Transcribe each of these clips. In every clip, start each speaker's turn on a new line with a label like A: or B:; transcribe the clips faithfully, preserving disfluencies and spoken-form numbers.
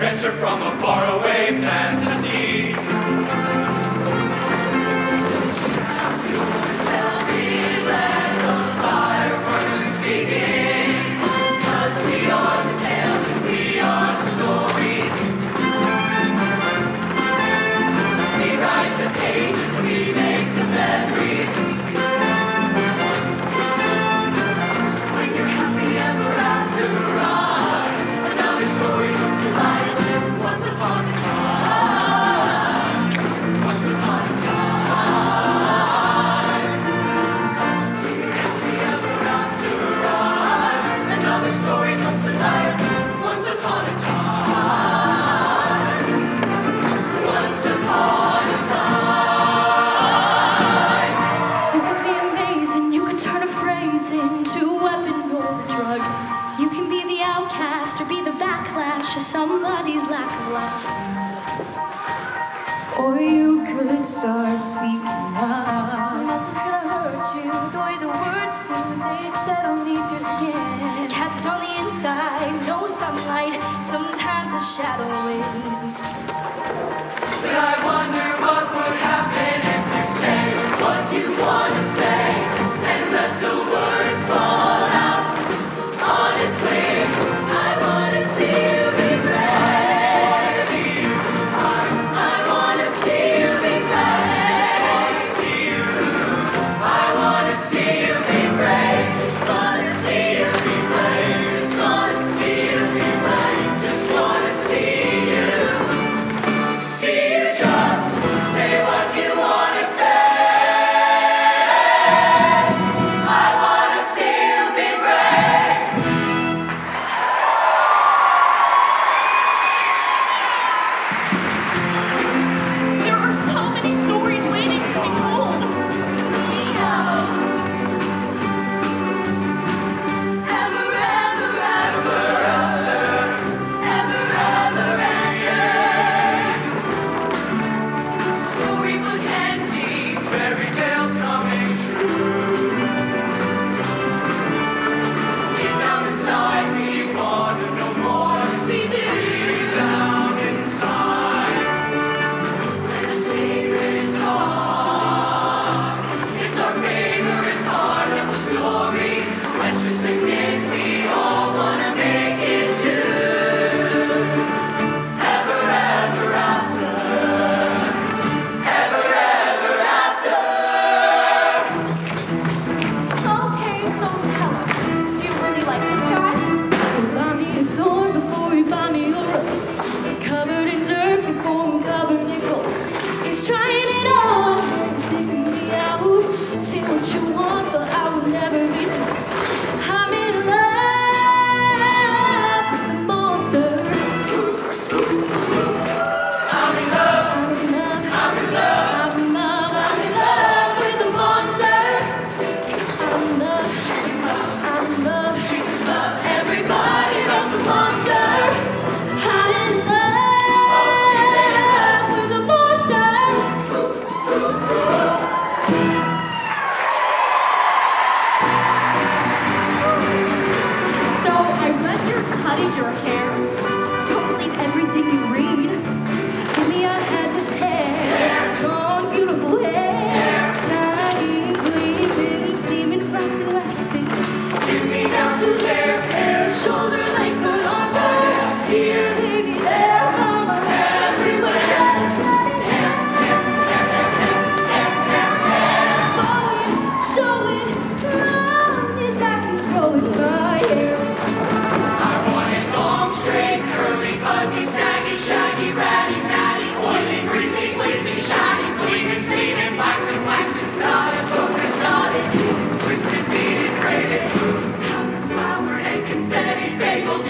A: adventure from a faraway fantasy. So strap yourself in, let the fireworks begin. 'Cause we are the tales and we are the stories. We write the pages, we make the memories. When you're happy ever after us, another story comes to life. Once upon a time, once upon a time. When you're happy ever after us, another story comes to life. Once upon a time, once upon a time.
B: You can be amazing, you can turn a phrase into a weapon or a drug. You can be the outcast or be the backlash of somebody's lack of love.
C: Or you could start speaking up.
B: Nothing's gonna hurt you the way the words do. They settle neath your skin. Kept on the inside, no sunlight, sometimes a shadow wins.
A: But I wonder what would happen if you say what you want to say and let the words fall out. Honestly,
B: I wanna see you be brave.
A: I see you. I
B: I wanna see you be brave.
A: want to see you.
B: I wanna see you be brave. Just wanna see you be brave. Just wanna see you be brave.
A: Just want to see you. See you just say what you want to say. I want to see you be brave.
B: There are so many stories waiting to be told. Ever, ever after. Ever, ever after. Storybook endings.
A: Fairy tales coming true. Deep down inside me, want to know more.
B: We do.
A: Deep down inside,
B: When the secret is taught,
A: it's our favorite part of the story. Let's just admit we all wanna make it to ever, ever after. Ever, ever after.
B: okay, so tell us, do you really like this guy? Buy me a thorn before you buy me a rose. Covered in dirt before I'm covered in gold. He's trying it on, he's digging me out. Say what you want, but I will never be told. I'm in love with the monster.
A: I'm in love,
B: I'm in love,
A: I'm in love.
B: I'm in love, I'm in love with the monster. I'm in love,
A: She's in love,
B: I'm in love.
A: she's in love.
B: Everybody loves a monster. I'm in
A: Oh, she's in
B: love with a monster. So I read you're cutting your hair. Don't believe everything you read. Give me a head with hair, long beautiful hair, shining, gleaming, steaming, flaxen, waxing.
A: Give me down to their hair.
B: Shoulder length or longer. Here, baby, there, mama, everywhere. Blowing, showing, long as I can grow in my hair.
A: I want it long, straight, curly, fuzzy, snaggy, shaggy, ratty, matty, oily, greasy, fleecy, shiny, gleaming, steaming, flaxen, waxen, dotted, polka dotted, twisted, beaded, braided, powdered, flowered, and confetti, bagel,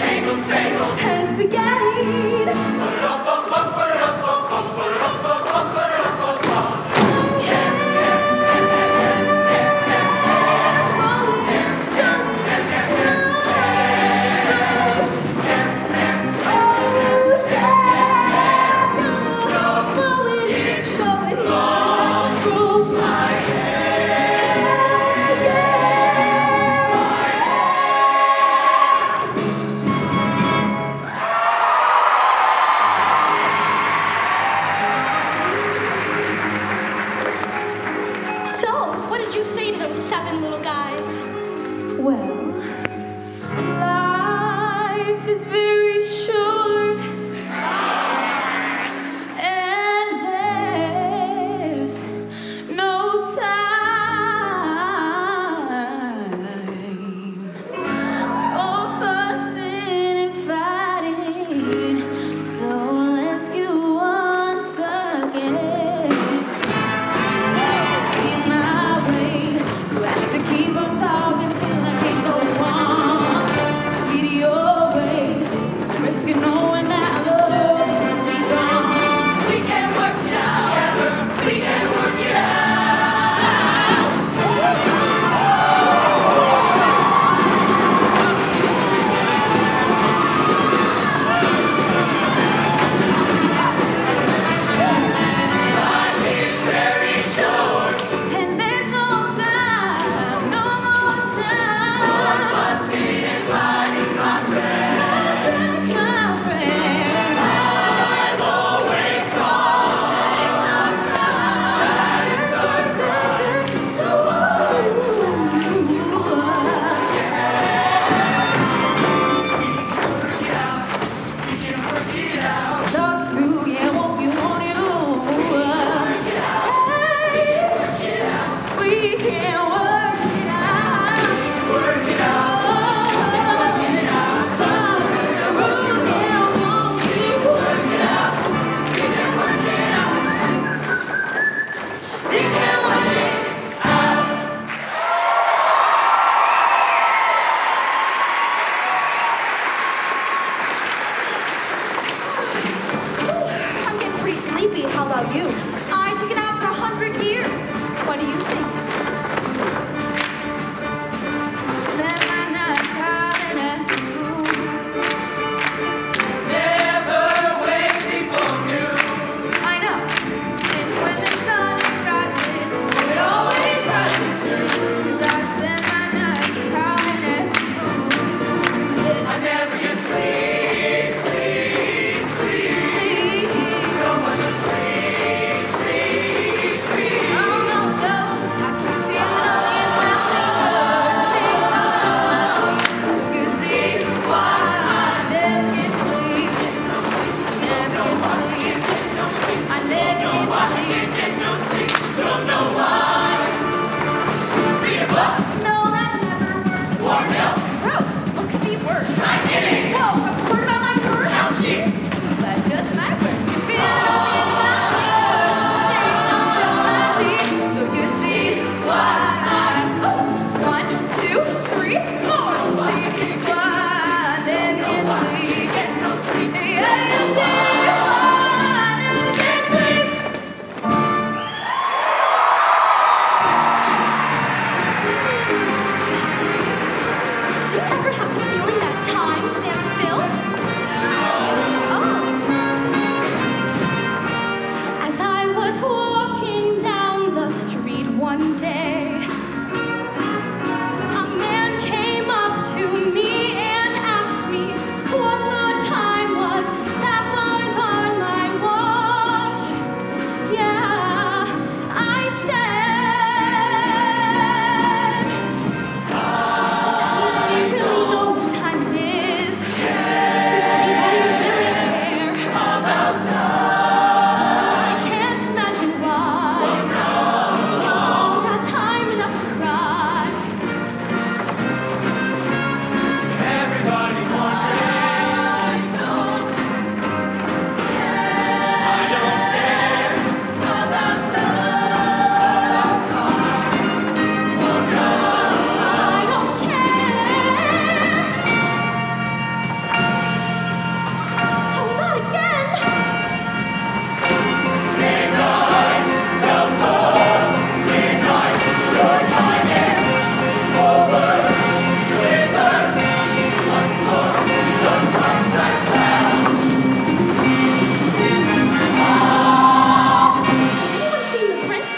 B: Do you ever have the feeling that time stands still? Oh. As I was walking down the street one day, a man came up to me and asked me what the time was that was on my watch. Yeah, I said, does anybody really know what time it is? Does anybody really care about time? I can't imagine why. All got time enough to cry.
A: Everybody's wondering. I don't care. I don't care about time. Oh no.
B: I don't care. Oh, not again.
A: Midnight, bells toll. Midnight, your time is over. Slippers, once more, the clock strikes loud.
B: Has anyone seen the prince?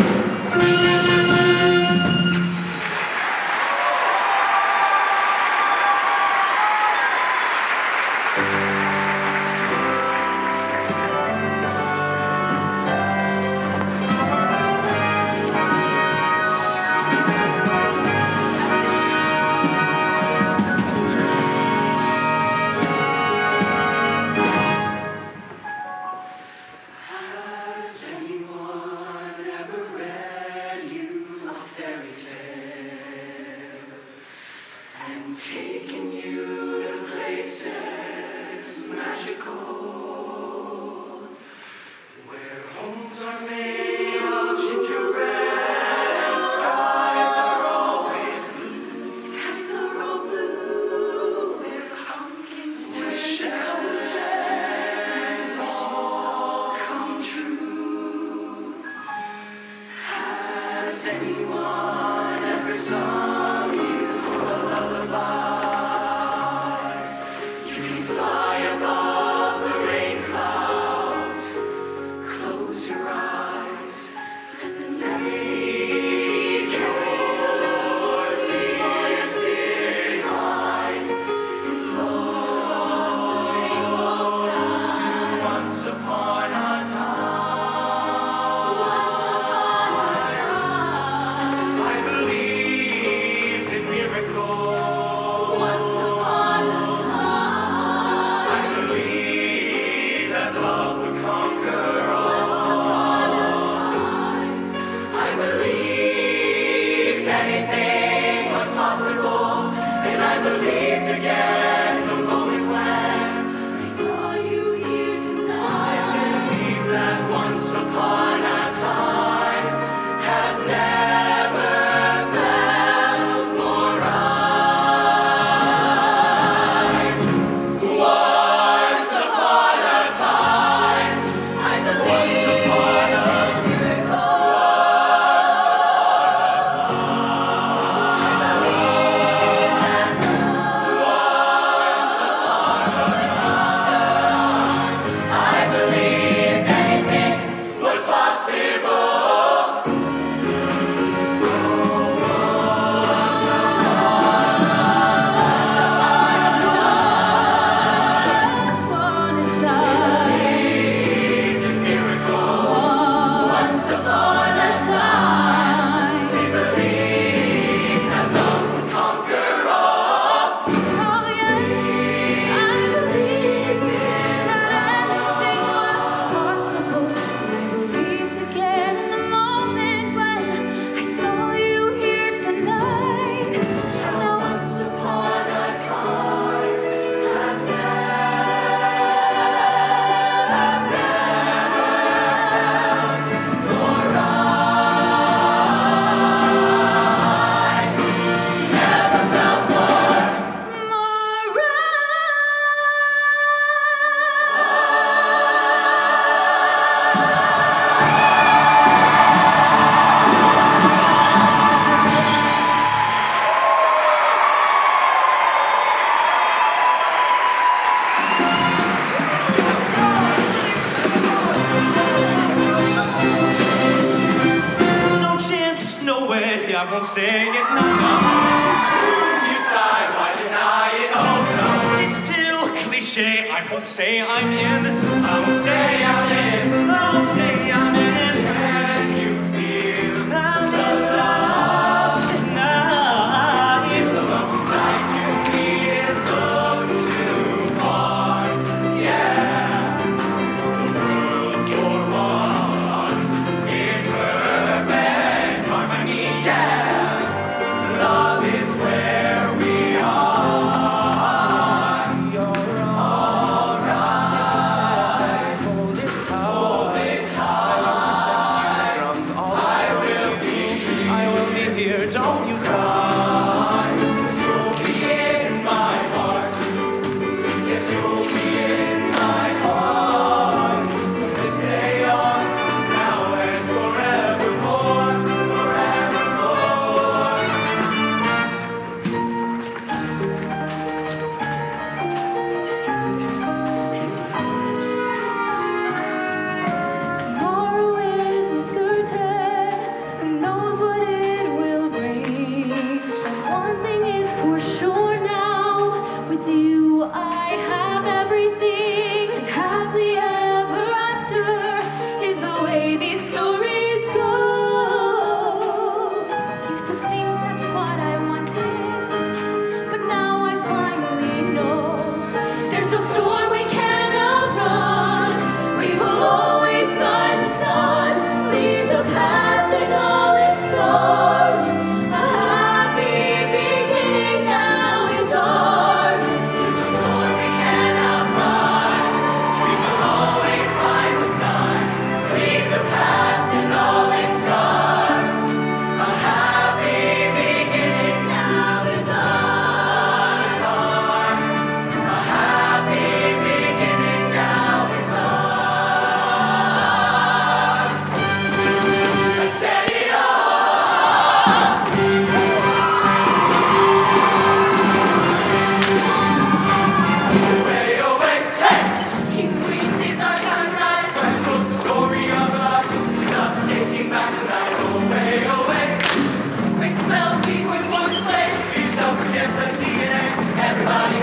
A: Has anyone ever read you a fairy tale and taken you to places magical, where homes are made of gingerbread and skies are always blue? Skies are all blue, where pumpkins turn to wishes all come true. Has anyone ever sung you a lullaby? You can fly above the rain clouds. Close your eyes, let them leave your fears behind, and float to once upon a time.
B: Once upon a time.
A: I believed in miracles.
B: Once upon a time.
A: I believed that love would conquer all.
B: Once upon a time.
A: I believed anything was possible, and I believed again the moment when
B: I saw you here
A: I
B: tonight.
A: believe that once upon a time has never felt more right. Once upon a time,
B: I
A: once
B: believe
A: upon a
B: in miracles. I believe that love
D: won't say it now.
A: You sigh, why deny it? Oh no.
D: It's still cliche. I won't say I'm in. I won't say I'm in. I won't say I'm in.
A: Can you feel
D: That the love tonight.
A: the love tonight? You needn't look too far. Yeah. The world for once in perfect harmony. Yeah. Love is where we are.
D: You're all right. Hold it tight.
A: Hold it tight.
D: I will protect you from all
A: I will be here.
D: I will be here. Don't you cry.
A: Yes, you'll be in my heart. Yes, you'll be in my heart. From this day on, now and forevermore, forevermore.
B: Tomorrow isn't certain. Who knows what it will bring? And one thing is for sure now. With you, I have everything. And happily ever after is the way these stories go. Used to think that's what I wanted, but now I finally know. There's no storm we can't outrun. We will always find the sun. Leave the past and all its scars. A happy beginning now is ours.
A: There's a storm we can't outrun. We will always find the sun. Leave the past and all its scars. A happy beginning now is ours. A happy beginning now is ours. Let's set it off. Away, away, hey! Kings and queens, it's our time to rise. Try to build the story of us. This is us taking back the night. Away, away. Ring the bell, we were born to slay. Be yourself, forget the D N A. Everybody